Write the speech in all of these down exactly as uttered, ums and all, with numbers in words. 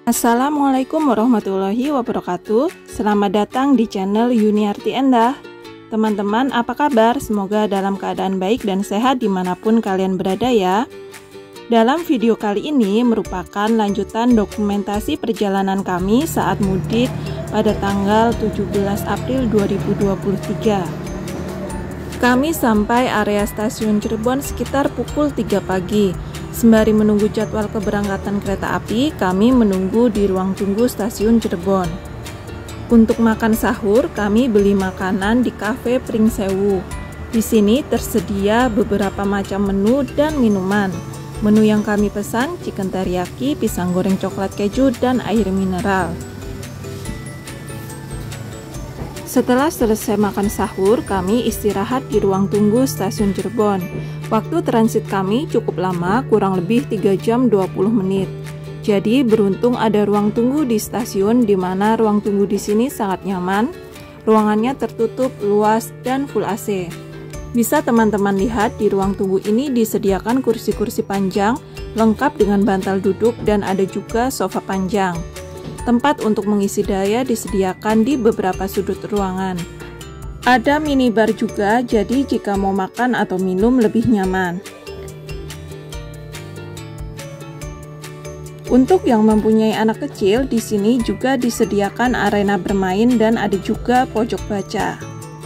Assalamualaikum warahmatullahi wabarakatuh. Selamat datang di channel Yuniarti Endah. Teman-teman, apa kabar? Semoga dalam keadaan baik dan sehat dimanapun kalian berada ya. Dalam video kali ini merupakan lanjutan dokumentasi perjalanan kami saat mudik pada tanggal tujuh belas April dua ribu dua puluh tiga. Kami sampai area stasiun Cirebon sekitar pukul tiga pagi. Sembari menunggu jadwal keberangkatan kereta api, kami menunggu di ruang tunggu stasiun Cirebon. Untuk makan sahur, kami beli makanan di Cafe Pringsewu. Di sini tersedia beberapa macam menu dan minuman. Menu yang kami pesan, chicken teriyaki, pisang goreng coklat keju, dan air mineral. Setelah selesai makan sahur, kami istirahat di ruang tunggu stasiun Cirebon. Waktu transit kami cukup lama, kurang lebih tiga jam dua puluh menit. Jadi beruntung ada ruang tunggu di stasiun, di mana ruang tunggu di sini sangat nyaman. Ruangannya tertutup, luas, dan full A C. Bisa teman-teman lihat di ruang tunggu ini disediakan kursi-kursi panjang, lengkap dengan bantal duduk, dan ada juga sofa panjang. Tempat untuk mengisi daya disediakan di beberapa sudut ruangan. Ada minibar juga, jadi jika mau makan atau minum lebih nyaman. Untuk yang mempunyai anak kecil, di sini juga disediakan arena bermain dan ada juga pojok baca.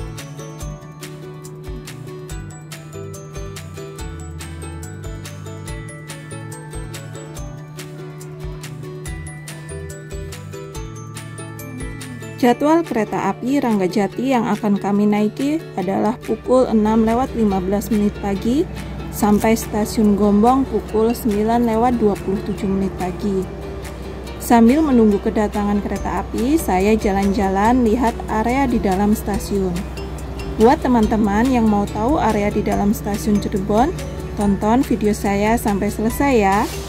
Jadwal kereta api Ranggajati yang akan kami naiki adalah pukul enam lewat lima belas menit pagi sampai stasiun Gombong pukul sembilan lewat dua puluh tujuh menit pagi. Sambil menunggu kedatangan kereta api, saya jalan-jalan lihat area di dalam stasiun. Buat teman-teman yang mau tahu area di dalam stasiun Cirebon, tonton video saya sampai selesai ya.